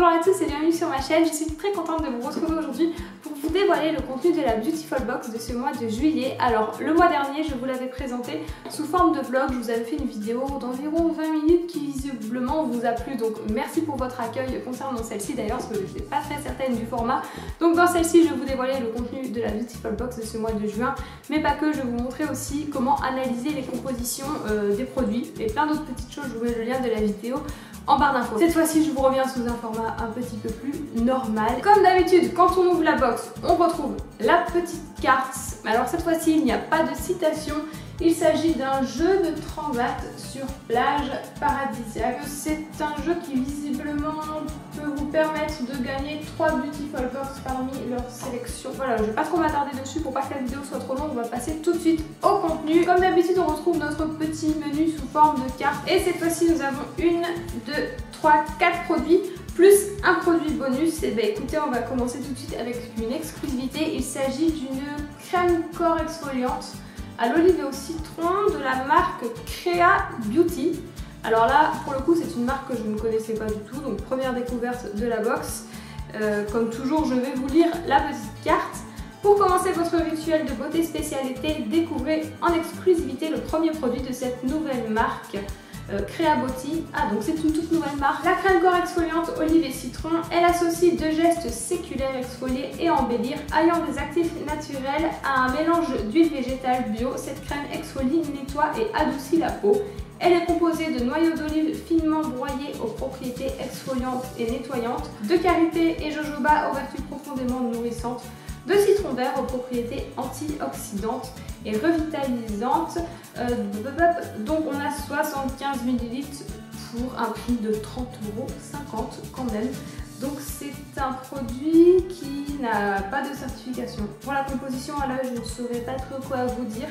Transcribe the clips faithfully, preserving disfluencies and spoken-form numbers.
Bonjour à tous et bienvenue sur ma chaîne, je suis très contente de vous retrouver aujourd'hui pour vous dévoiler le contenu de la Beautiful Box de ce mois de juillet. Alors le mois dernier je vous l'avais présenté sous forme de vlog, je vous avais fait une vidéo d'environ vingt minutes qui visiblement vous a plu, donc merci pour votre accueil concernant celle-ci d'ailleurs parce que je n'étais pas très certaine du format. Donc dans celle-ci je vais vous dévoiler le contenu de la Beautiful Box de ce mois de juin, mais pas que, je vais vous montrer aussi comment analyser les compositions euh, des produits et plein d'autres petites choses. Je vous mets le lien de la vidéo en barre d'infos. Cette fois-ci je vous reviens sous un format un petit peu plus normal. Comme d'habitude, quand on ouvre la box, on retrouve la petite carte. Alors cette fois-ci il n'y a pas de citation, il s'agit d'un jeu de transat sur plage paradisiaque. C'est un jeu qui visiblement peut vous permettre de gagner trois Beautiful Box parmi leur sélection. Voilà, je ne vais pas trop m'attarder dessus pour pas que la vidéo soit trop longue, on va passer tout de suite au contenu. Comme d'habitude on retrouve notre petit menu sous forme de carte et cette fois-ci nous avons une, deux, trois, quatre produits plus un produit bonus. Et bien écoutez, on va commencer tout de suite avec une exclusivité. Il s'agit d'une crème corps exfoliante à l'olive et au citron de la marque Crea Beauty. Alors là, pour le coup, c'est une marque que je ne connaissais pas du tout, donc première découverte de la box. Euh, comme toujours, je vais vous lire la petite carte. Pour commencer votre rituel de beauté spécialité, découvrez en exclusivité le premier produit de cette nouvelle marque. Euh, Crea Beauty. Ah, donc c'est une toute nouvelle marque. La crème corps exfoliante olive et citron, elle associe deux gestes séculaires exfolier et embellir, alliant des actifs naturels à un mélange d'huile végétale bio. Cette crème exfolie, nettoie et adoucit la peau. Elle est composée de noyaux d'olive finement broyés aux propriétés exfoliantes et nettoyantes, de karité et jojoba aux vertus profondément nourrissantes, de citron vert aux propriétés antioxydantes et revitalisantes. Euh, donc on a soixante-quinze millilitres pour un prix de trente euros cinquante quand même. Donc c'est un produit qui n'a pas de certification. Pour la composition, là je ne saurais pas trop quoi vous dire.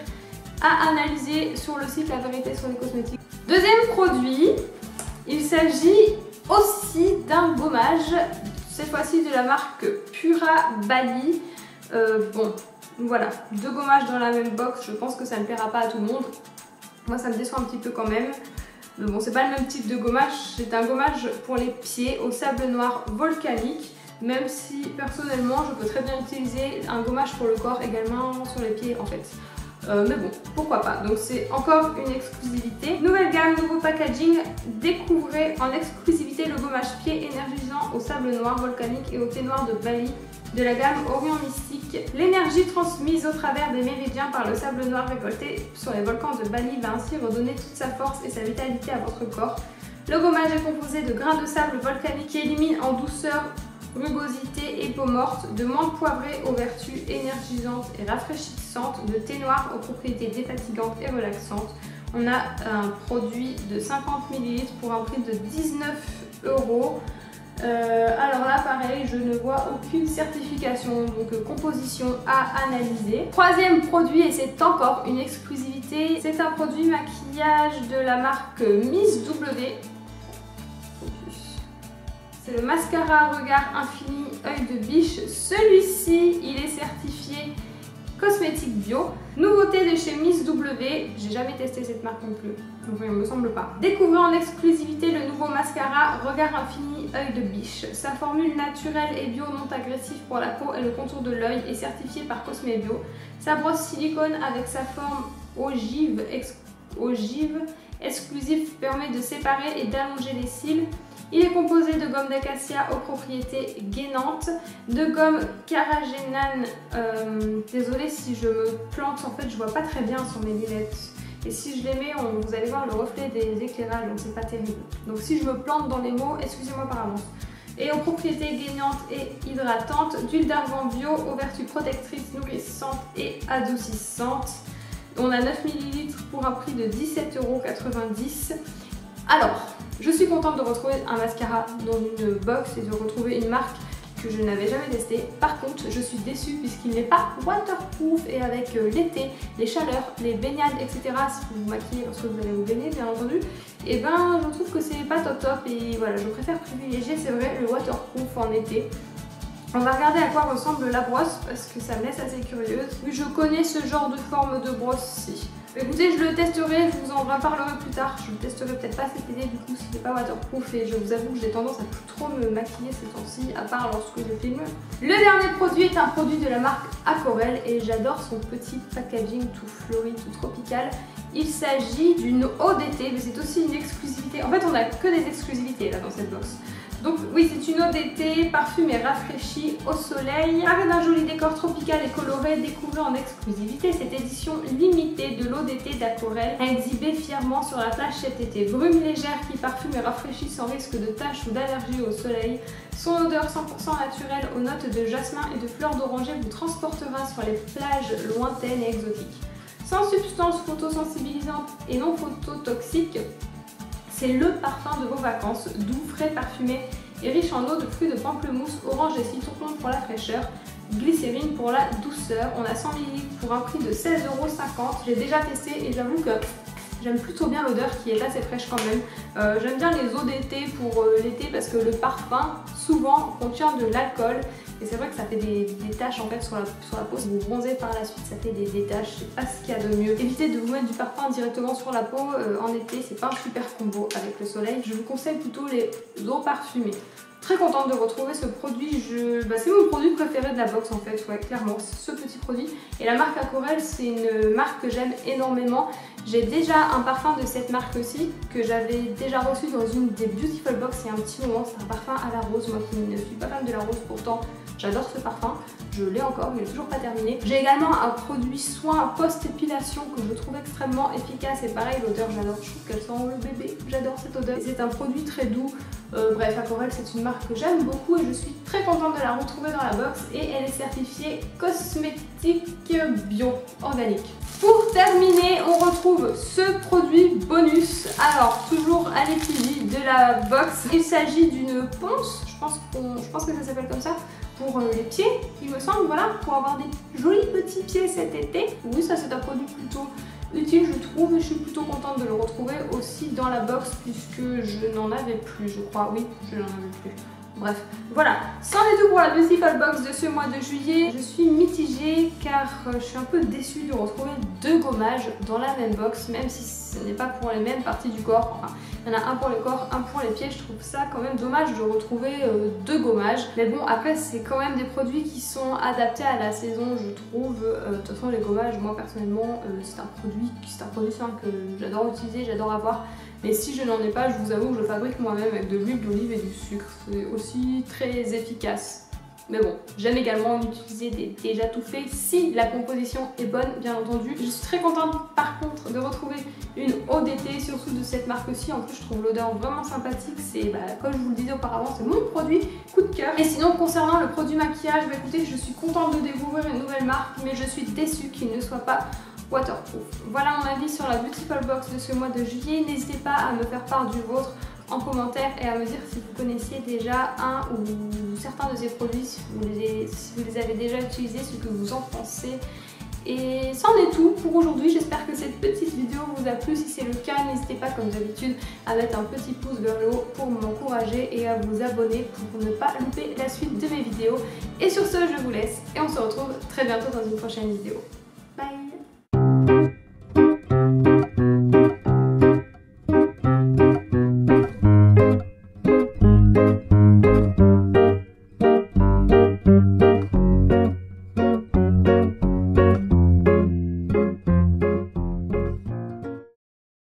À analyser sur le site La Vérité sur les cosmétiques. Deuxième produit, il s'agit aussi d'un gommage, cette fois-ci de la marque Pura Bali. Euh, bon, voilà, deux gommages dans la même box, je pense que ça ne plaira pas à tout le monde. Moi ça me déçoit un petit peu quand même. Mais bon, c'est pas le même type de gommage, c'est un gommage pour les pieds au sable noir volcanique. Même si personnellement je peux très bien utiliser un gommage pour le corps également sur les pieds en fait. Euh, mais bon, pourquoi pas. Donc c'est encore une exclusivité. Nouvelle gamme, nouveau packaging. Découvrez en exclusivité le gommage pied énergisant au sable noir volcanique et au thé noir de Bali de la gamme Orient Mystique. L'énergie transmise au travers des méridiens par le sable noir récolté sur les volcans de Bali va ainsi redonner toute sa force et sa vitalité à votre corps. Le gommage est composé de grains de sable volcanique qui éliminent en douceur rugosité et peau morte, de menthe poivrée aux vertus énergisantes et rafraîchissantes, de thé noir aux propriétés défatigantes et relaxantes. On a un produit de cinquante millilitres pour un prix de dix-neuf euros. Euh, alors là pareil, je ne vois aucune certification, donc euh, composition à analyser. Troisième produit, et c'est encore une exclusivité, c'est un produit maquillage de la marque Miss W. C'est le mascara Regard Infini Œil de Biche. Celui-ci, il est certifié cosmétique bio. Nouveauté de chez Miss W. J'ai jamais testé cette marque non plus, donc il me semble pas. Découvrez en exclusivité le nouveau mascara Regard Infini Œil de Biche. Sa formule naturelle et bio non agressive pour la peau et le contour de l'œil est certifiée par Cosme Bio. Sa brosse silicone avec sa forme ogive, ex ogive exclusive permet de séparer et d'allonger les cils. Il est composé de gomme d'acacia aux propriétés gainantes, de gomme carragénane, euh, désolée si je me plante, en fait je vois pas très bien sur mes lunettes. Et si je les mets, on, vous allez voir le reflet des éclairages, donc c'est pas terrible. Donc si je me plante dans les mots, excusez-moi par avance. Et aux propriétés gainantes et hydratantes, d'huile d'argan bio aux vertus protectrices, nourrissantes et adoucissantes. On a neuf millilitres pour un prix de dix-sept euros quatre-vingt-dix. Alors, je suis contente de retrouver un mascara dans une box et de retrouver une marque que je n'avais jamais testée. Par contre, je suis déçue puisqu'il n'est pas waterproof et avec euh, l'été, les chaleurs, les baignades, et cetera. Si vous vous maquillez lorsque vous allez vous baigner, bien entendu, et ben je trouve que c'est pas top top et voilà, je préfère privilégier, c'est vrai, le waterproof en été. On va regarder à quoi ressemble la brosse parce que ça me laisse assez curieuse. Oui, je connais ce genre de forme de brosse-ci. Écoutez, je le testerai, je vous en reparlerai plus tard. Je le testerai peut-être pas cet été du coup si c'est pas waterproof, et je vous avoue que j'ai tendance à plus trop me maquiller ces temps-ci, à part lorsque je filme. Le dernier produit est un produit de la marque Aquarelle et j'adore son petit packaging tout fleuri, tout tropical. Il s'agit d'une eau d'été, mais c'est aussi une exclusivité. En fait, on a que des exclusivités là dans cette box. Donc oui, c'est une eau d'été, parfumée et rafraîchie au soleil. Avec un joli décor tropical et coloré, découvrez en exclusivité cette édition limitée de l'eau d'été d'Aquarelle, exhibée fièrement sur la plage cet été. Brume légère qui parfume et rafraîchit sans risque de taches ou d'allergie au soleil. Son odeur cent pour cent naturelle aux notes de jasmin et de fleurs d'oranger vous transportera sur les plages lointaines et exotiques. Sans substance photosensibilisante et non phototoxique, c'est le parfum de vos vacances, doux, frais, parfumé et riche en eau de fruits de pamplemousse, orange et citron pour la fraîcheur, glycérine pour la douceur. On a cent millilitres pour un prix de seize euros cinquante. J'ai déjà testé et j'avoue que j'aime plutôt bien l'odeur qui est assez fraîche quand même. Euh, J'aime bien les eaux d'été pour euh, l'été parce que le parfum souvent contient de l'alcool. Et c'est vrai que ça fait des, des taches en fait sur la, sur la peau. Si vous bronzez par la suite, ça fait des, des taches. C'est pas ce qu'il y a de mieux. Évitez de vous mettre du parfum directement sur la peau euh, en été. C'est pas un super combo avec le soleil. Je vous conseille plutôt les eaux parfumées. Très contente de retrouver ce produit. Je... Bah, c'est mon produit préféré de la box en fait. Ouais, clairement, ce petit produit. Et la marque Aquarelle, c'est une marque que j'aime énormément. J'ai déjà un parfum de cette marque aussi, que j'avais déjà reçu dans une des Beautiful Box il y a un petit moment. C'est un parfum à la rose. Moi qui ne suis pas fan de la rose, pourtant j'adore ce parfum. Je l'ai encore, mais il n'est toujours pas terminé. J'ai également un produit soin post-épilation que je trouve extrêmement efficace. Et pareil, l'odeur, j'adore. Je trouve qu'elle sent le bébé. J'adore cette odeur. C'est un produit très doux. Euh, bref, Aquarelle, c'est une marque que j'aime beaucoup et je suis très contente de la retrouver dans la box. Et elle est certifiée cosmétique bio organique. Pour terminer, on retrouve ce produit bonus. Alors, toujours à l'équilibre de la box. Il s'agit d'une ponce. Je pense, qu'on, je pense que ça s'appelle comme ça. Pour les pieds, il me semble, voilà, pour avoir des jolis petits pieds cet été. Oui, ça c'est un produit plutôt utile, je trouve, et je suis plutôt contente de le retrouver aussi dans la box puisque je n'en avais plus, je crois. Oui, je n'en avais plus. Bref, voilà, c'en est tout pour la Beautiful Box de ce mois de juillet. Je suis mitigée car je suis un peu déçue de retrouver deux gommages dans la même box, même si ce n'est pas pour les mêmes parties du corps. Enfin, il y en a un pour le corps, un pour les pieds. Je trouve ça quand même dommage de retrouver euh, deux gommages. Mais bon, après, c'est quand même des produits qui sont adaptés à la saison, je trouve. Euh, de toute façon, les gommages, moi personnellement, euh, c'est un produit, c'est un produit sain que j'adore utiliser, j'adore avoir. Mais si je n'en ai pas, je vous avoue que je le fabrique moi-même avec de l'huile d'olive et du sucre. C'est aussi très efficace. Mais bon, j'aime également utiliser des déjà tout faits si la composition est bonne, bien entendu. Je suis très contente par contre de retrouver une eau d'été, surtout de cette marque-ci. En plus, je trouve l'odeur vraiment sympathique. C'est, bah, comme je vous le disais auparavant, c'est mon produit coup de cœur. Et sinon, concernant le produit maquillage, bah, écoutez, je suis contente de découvrir une nouvelle marque, mais je suis déçue qu'il ne soit pas waterproof. Voilà mon avis sur la Beautiful Box de ce mois de juillet. N'hésitez pas à me faire part du vôtre en commentaire et à me dire si vous connaissiez déjà un ou certains de ces produits, si vous les, si vous les avez déjà utilisés, ce que vous en pensez. Et c'en est tout pour aujourd'hui. J'espère que cette petite vidéo vous a plu. Si c'est le cas, n'hésitez pas comme d'habitude à mettre un petit pouce vers le haut pour m'encourager et à vous abonner pour ne pas louper la suite de mes vidéos. Et sur ce, je vous laisse et on se retrouve très bientôt dans une prochaine vidéo.